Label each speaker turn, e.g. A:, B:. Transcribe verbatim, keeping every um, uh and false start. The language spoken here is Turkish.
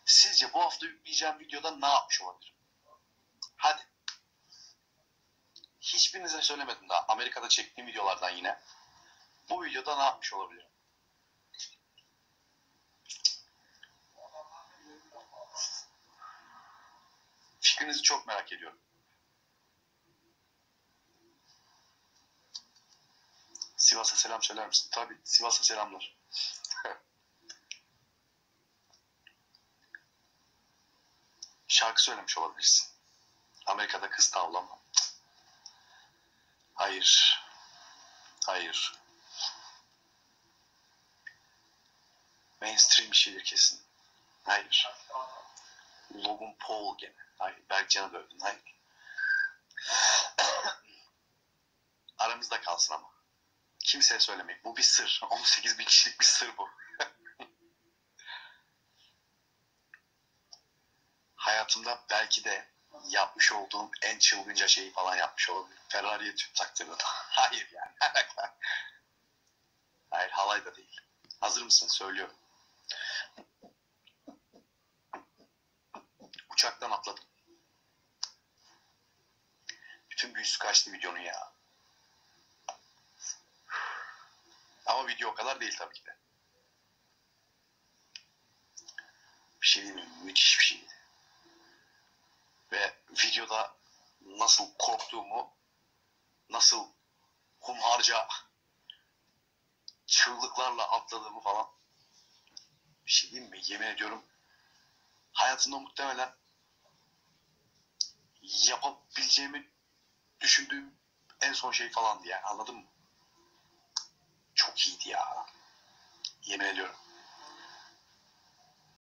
A: Sizce bu hafta yükleyeceğim videoda ne yapmış olabilirim? Hadi. Hiçbirinize söylemedim daha. Amerika'da çektiğim videolardan yine. Bu videoda ne yapmış olabilirim? Fikrinizi çok merak ediyorum. Sivas'a selam söyler misin? Tabii, Sivas'a selamlar. Şarkı söylemiş olabilirsin. Amerika'da kız tavlama. Hayır. Hayır. Mainstream bir şeydir kesin. Hayır. Logan Paul gene. Hayır. Berkcan'ı böldün. Hayır. Aramızda kalsın ama. Kimseye söylemeyin. Bu bir sır. on sekiz bin kişilik bir sır bu. Hayatımda belki de yapmış olduğum en çılgınca şeyi falan yapmış olabilirim. Ferrari'ye tüp taktırdım. Hayır yani. Hayır, halay da değil. Hazır mısın? Söylüyorum. Uçaktan atladım. Bütün büyüsü kaçtı videonun ya. Ama video o kadar değil tabii ki de. Bir şey değil mi? Müthiş bir şeydi. Ve videoda nasıl korktuğumu, nasıl hunharca çığlıklarla atladığımı falan, bir şey diyeyim mi? Yemin ediyorum hayatımda muhtemelen yapabileceğimi düşündüğüm en son şey falandı yani, anladın mı? Çok iyiydi ya. Yemin ediyorum.